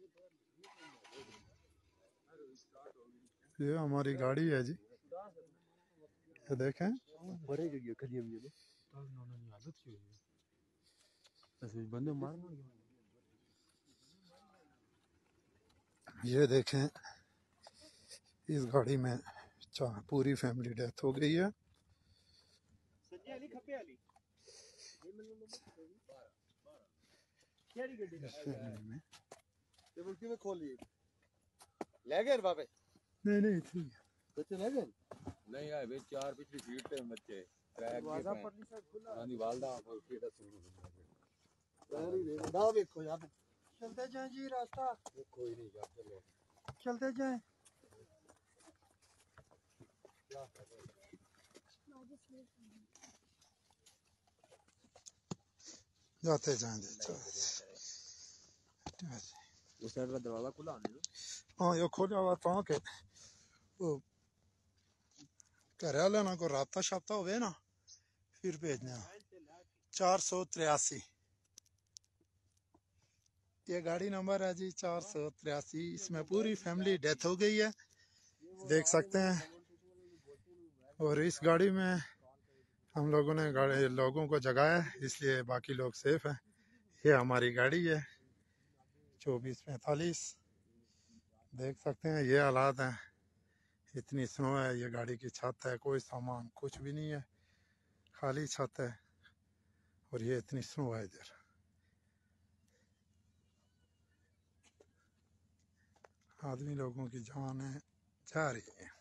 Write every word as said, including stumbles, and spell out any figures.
ये हमारी गाड़ी है जी, ये देखें। बड़े जगह खड़ी है ये ऐसे बंदे मारना। ये देखें, इस गाड़ी में पूरी फैमिली डेथ हो गई है। नहीं नहीं ठीक है, बच्चे ले गए नहीं आए वे चार पिछली सीट पे बच्चे ट्रैक के रानी वालदा और केड़ा सुनो ना देखो यार चलते जाएं जी रास्ता कोई नहीं यार चलो चलते जाएं जाते जाएं जाते। उस साइड का दरवाजा खुला नहीं हाँ ये खोला हुआ था कि वो घर वाले ना को राबता शाबता हो ना फिर भेजना। चार सौ तिरासी ये गाड़ी नंबर है जी, चार सौ तिरासी। इसमें पूरी फैमिली डेथ हो गई है, देख सकते हैं। और इस गाड़ी में हम लोगों ने गाड़ी लोगों को जगाया इसलिए बाकी लोग सेफ हैं। ये हमारी गाड़ी है चौबीस पैंतालीस, देख सकते हैं ये हालात हैं। इतनी स्नो है, ये गाड़ी की छत है, कोई सामान कुछ भी नहीं है, खाली छत है। और ये इतनी स्नो है इधर। आदमी लोगों की जान है जा रही है।